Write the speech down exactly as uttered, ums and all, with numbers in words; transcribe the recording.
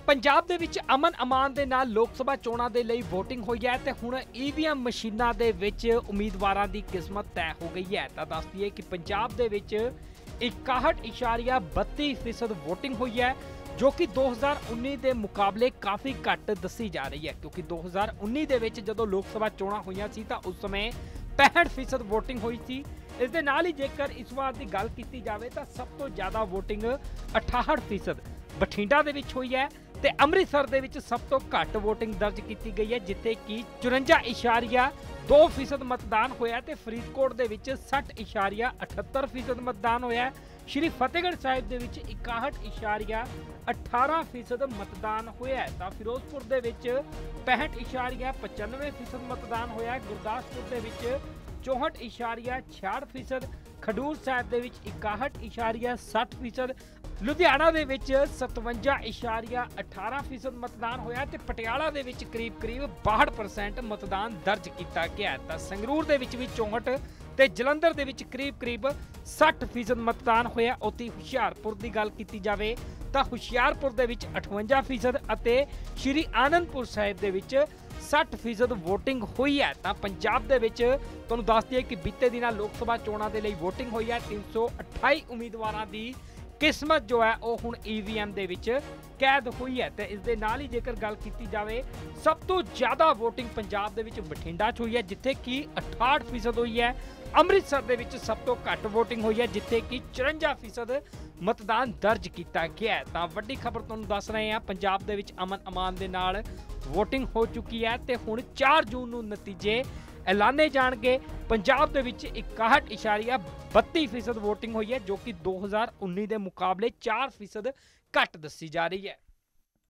पंजाब दे विच अमन अमान दे नाल लोक सभा चोणां दे लई वोटिंग होई है ते हुण ईवीएम मशीनां दे विच उम्मीदवारां दी किस्मत तय हो गई है। तां दस दईए कि पंजाब दे विच इकसठ इशारिया बत्ती फीसद वोटिंग हुई है, जो कि दो हज़ार उन्नीस के मुकाबले काफ़ी घट दसी जा रही है, क्योंकि दो हज़ार उन्नीस के विच जदों लोक सभा चोणां होईयां सी तां उस समय पैंसठ फीसद वोटिंग हुई थी। इस दे नाल ही जेकर इस बार की गल की जाए तो सब तो ज़्यादा वोटिंग अठाहठ फीसद बठिंडा दे विच हुई है ते अमृतसर दे विच सब तो घट वोटिंग दर्ज की गई है, जिथे कि चुरंजा इशारिया दो फीसद मतदान होया ते फरीदकोट दे विच सठ इशारिया अठहत्तर फीसद मतदान होया। श्री फतेहगढ़ साहिब दे विच इकसठ इशारिया अठारह फीसद मतदान होया। तां फिरोजपुर दे विच पैंसठ इशारिया पचानवे फीसद मतदान होया। गुरदासपुर दे विच चौहठ इशारिया छियाठ फीसद, खडूर साहिब दे विच इकसठ इशारिया सठ फीसद, लुधियाना दे विच सतवंजा इशारिया अठारह फीसद मतदान होया ते पटियाला दे विच करीब करीब बाहठ परसेंट मतदान दर्ज किया गया। तां संगरूर दे विच भी चौहठ ते जलंधर दे विच करीब करीब सठ फीसद मतदान होया। उती हुशियारपुर की गल की जाए तो हुशियारपुर दे विच अठवंजा फीसद अते श्री आनंदपुर साहिब दे विच सठ फीसद वोटिंग हुई है। तो पंजाब दे विच तुहानूं दस दईए कि बीते दिनां लोक सभा चोणां दे लई वोटिंग हुई है। तीन सौ अठाई उम्मीदवारों की किस्मत जो है वह हुण ईवीएम दे विच कैद हुई है। तो इस दे नाल ही जेकर गल की जाए सब तो ज़्यादा वोटिंग पंजाब दे विच बठिंडा च हुई है, जिथे कि अठाहठ फीसद हुई है। अमृतसर दे विच सब तो घट वोटिंग हुई है, जिथे कि चुरंजा फीसद मतदान दर्ज किया गया है। तो वड्डी खबर तुहानूं दस रहे हैं, पंजाब दे विच अमन अमान दे नाल वोटिंग हो चुकी है ते हुण चार जून नूं नतीजे ऐलाने जाणगे। पंजाब दे विच इकसठ इशारिया बत्ती फीसद वोटिंग हुई है, जो कि दो हज़ार उन्नीस के मुकाबले चार फीसद घट दसी जा रही है।